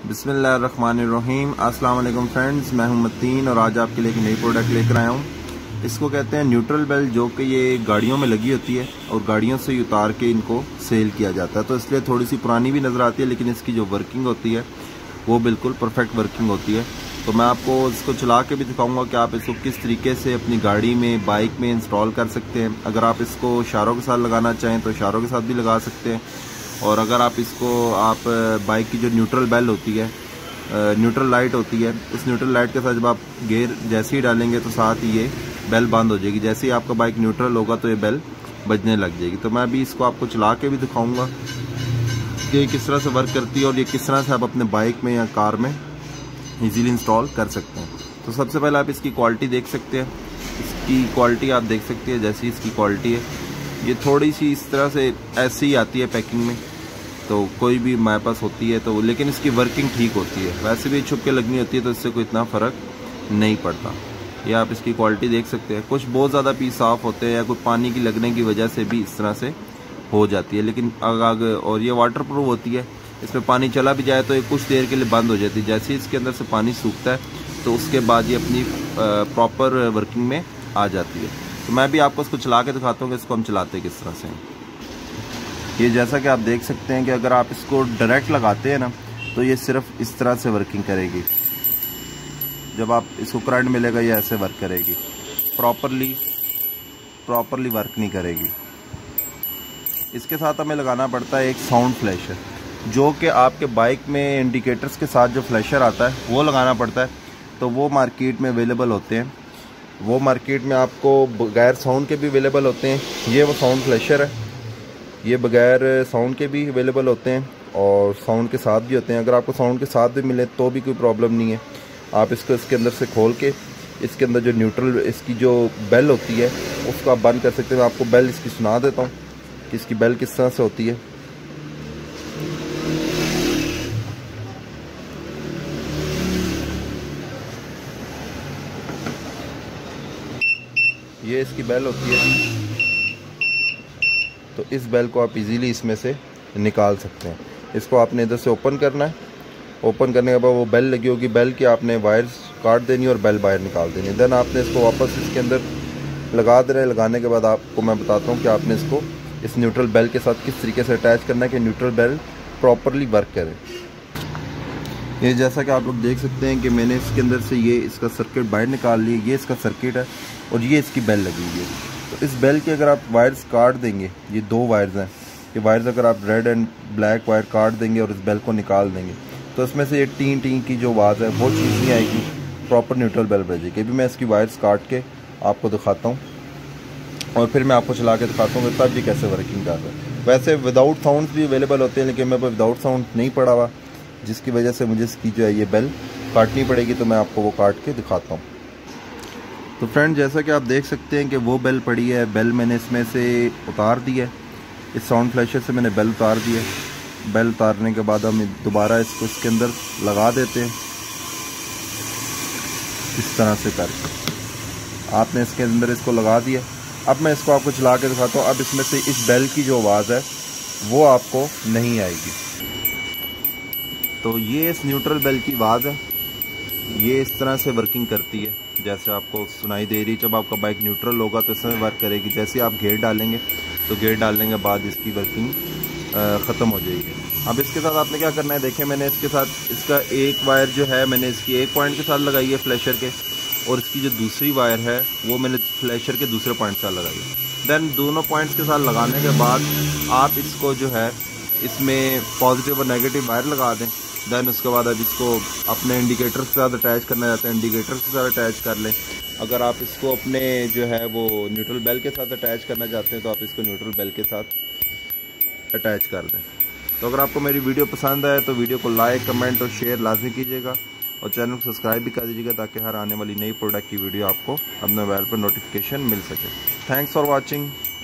बिस्मिल्लाहिर्रहमानिर्रहीम। अस्सलाम वालेकुम फ्रेंड्स, मैं हूं मतीन और आज आपके लिए एक नई प्रोडक्ट लेकर आया हूं। इसको कहते हैं न्यूट्रल बेल, जो कि ये गाड़ियों में लगी होती है और गाड़ियों से उतार के इनको सेल किया जाता है। तो इसलिए थोड़ी सी पुरानी भी नज़र आती है, लेकिन इसकी जो वर्किंग होती है वो बिल्कुल परफेक्ट वर्किंग होती है। तो मैं आपको इसको चला के भी दिखाऊंगा कि आप इसको किस तरीके से अपनी गाड़ी में, बाइक में इंस्टॉल कर सकते हैं। अगर आप इसको इशारों के साथ लगाना चाहें तो इशारों के साथ भी लगा सकते हैं, और अगर आप इसको बाइक की जो न्यूट्रल बेल होती है, न्यूट्रल लाइट होती है, इस न्यूट्रल लाइट के साथ जब आप गियर जैसे ही डालेंगे तो साथ ही ये बेल बंद हो जाएगी। जैसे ही आपका बाइक न्यूट्रल होगा तो ये बेल बजने लग जाएगी। तो मैं अभी इसको आपको चला के भी दिखाऊंगा कि ये किस तरह से वर्क करती है और ये किस तरह से आप अपने बाइक में या कार में इजीली इंस्टॉल कर सकते हैं। तो सबसे पहले आप इसकी क्वालिटी देख सकते हैं। इसकी क्वालिटी आप देख सकते हैं, जैसी इसकी क्वालिटी है ये थोड़ी सी इस तरह से ऐसी ही आती है पैकिंग में, तो कोई भी हमारे पास होती है तो, लेकिन इसकी वर्किंग ठीक होती है। वैसे भी छुप के लगनी होती है तो इससे कोई इतना फ़र्क नहीं पड़ता। ये आप इसकी क्वालिटी देख सकते हैं। कुछ बहुत ज़्यादा पीस साफ़ होते हैं या कोई पानी की लगने की वजह से भी इस तरह से हो जाती है, लेकिन और ये वाटर प्रूफ होती है। इसमें पानी चला भी जाए तो ये कुछ देर के लिए बंद हो जाती है। जैसे ही इसके अंदर से पानी सूखता है तो उसके बाद ये अपनी प्रॉपर वर्किंग में आ जाती है। तो मैं भी आपको इसको चला के दिखाता हूँ कि इसको हम चलाते किस तरह से। ये जैसा कि आप देख सकते हैं कि अगर आप इसको डायरेक्ट लगाते हैं ना तो ये सिर्फ इस तरह से वर्किंग करेगी। जब आप इसको करंट मिलेगा ये ऐसे वर्क करेगी, प्रॉपरली वर्क नहीं करेगी। इसके साथ हमें लगाना पड़ता है एक साउंड फ्लैशर, जो कि आपके बाइक में इंडिकेटर्स के साथ जो फ्लैशर आता है वो लगाना पड़ता है। तो वो मार्केट में अवेलेबल होते हैं, वो मार्केट में आपको बगैर साउंड के भी अवेलेबल होते हैं। ये वो साउंड फ्लैशर है, ये बगैर साउंड के भी अवेलेबल होते हैं और साउंड के साथ भी होते हैं। अगर आपको साउंड के साथ भी मिले तो भी कोई प्रॉब्लम नहीं है। आप इसको इसके अंदर से खोल के इसके अंदर जो न्यूट्रल इसकी जो बेल होती है उसको आप बंद कर सकते हैं। मैं आपको बेल इसकी सुना देता हूँ कि इसकी बेल किस तरह से होती है। ये इसकी बेल होती है, तो इस बेल को आप इजीली इसमें से निकाल सकते हैं। इसको आपने इधर से ओपन करना है, ओपन करने के बाद वो बेल लगी होगी, बेल की आपने वायर्स काट देनी और बेल बाहर निकाल देनी। देन आपने इसको वापस इसके अंदर लगा देना है। लगाने के बाद आपको मैं बताता हूँ कि आपने इसको इस न्यूट्रल बेल के साथ किस तरीके से अटैच करना है कि न्यूट्रल बेल प्रॉपरली वर्क करे। ये जैसा कि आप लोग देख सकते हैं कि मैंने इसके अंदर से ये इसका सर्किट बाहर निकाल लिया। ये इसका सर्किट है और ये इसकी बेल लगी हुई है। तो इस बेल के अगर आप वायर्स काट देंगे, ये दो वायर्स हैं, ये वायर्स अगर आप रेड एंड ब्लैक वायर काट देंगे और इस बेल को निकाल देंगे तो इसमें से ये टी टी की जो आवाज़ है वो चीज़ नहीं आएगी, प्रॉपर न्यूट्रल बेल बजेगी। अभी मैं इसकी वायर्स काट के आपको दिखाता हूँ और फिर मैं आपको चला के दिखाता हूँ कि तब ये कैसे वर्किंग कर रहा है। वैसे विदाउट साउंड भी अवेलेबल होते हैं, लेकिन मैं विदाउट साउंड नहीं पड़ा हुआ, जिसकी वजह से मुझे इसकी जो है ये बेल काटनी पड़ेगी। तो मैं आपको वो काट के दिखाता हूँ। तो फ्रेंड, जैसा कि आप देख सकते हैं कि वो बेल पड़ी है, बेल मैंने इसमें से उतार दी है। इस साउंड फ्लैशर से मैंने बेल उतार दी है। बेल उतारने के बाद हम दोबारा इसको इसके अंदर लगा देते हैं इस तरह से करके। आपने इसके अंदर इसको लगा दिया। अब मैं इसको आपको चला के दिखाता हूँ। अब इसमें से इस बेल की जो आवाज़ है वो आपको नहीं आएगी। तो ये इस न्यूट्रल बेल की आवाज़ है, ये इस तरह से वर्किंग करती है जैसे आपको सुनाई दे रही। जब आपका बाइक न्यूट्रल होगा तो इसमें वर्क करेगी। जैसे आप गियर डालेंगे तो गियर डालने के बाद इसकी वर्किंग ख़त्म हो जाएगी। अब इसके साथ आपने क्या करना है, देखें मैंने इसके साथ इसका एक वायर जो है मैंने इसकी एक पॉइंट के साथ लगाई है फ्लैशर के, और इसकी जो दूसरी वायर है वो मैंने फ्लैशर के दूसरे पॉइंट के साथ लगाई है। देन दोनों पॉइंट्स के साथ लगाने के बाद आप इसको जो है इसमें पॉजिटिव और नेगेटिव वायर लगा दें। देन उसके बाद अब इसको अपने इंडिकेटर के साथ अटैच करना चाहते हैं, इंडिकेटर के साथ अटैच कर लें। अगर आप इसको अपने जो है वो न्यूट्रल बेल के साथ अटैच करना चाहते हैं तो आप इसको न्यूट्रल बेल के साथ अटैच कर दें। तो अगर आपको मेरी वीडियो पसंद आए तो वीडियो को लाइक, कमेंट और शेयर लाजमी कीजिएगा और चैनल को सब्सक्राइब भी कर दीजिएगा ताकि हर आने वाली नई प्रोडक्ट की वीडियो आपको अपने मोबाइल पर नोटिफिकेशन मिल सके। Thanks for watching.